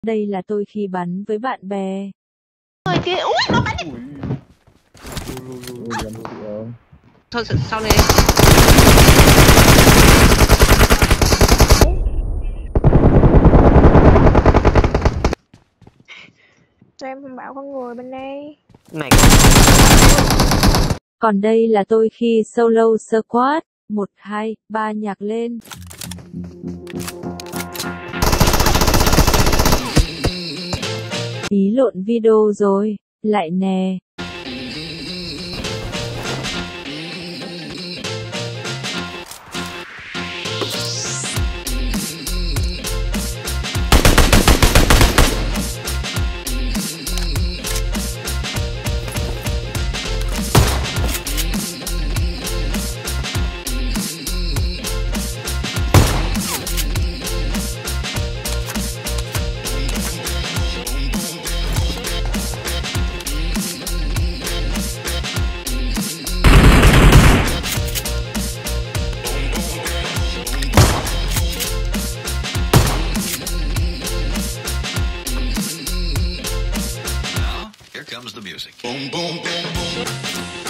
Đây là tôi khi bắn với bạn bè. Người kia, ui nó bắn. Thôi sau này. Cho em thông báo con người bên đây. Này. Còn đây là tôi khi solo squad. 1, 2, 3 nhạc lên. Ý lộn video rồi, lại nè. Here comes the music. Boom, boom, boom, boom.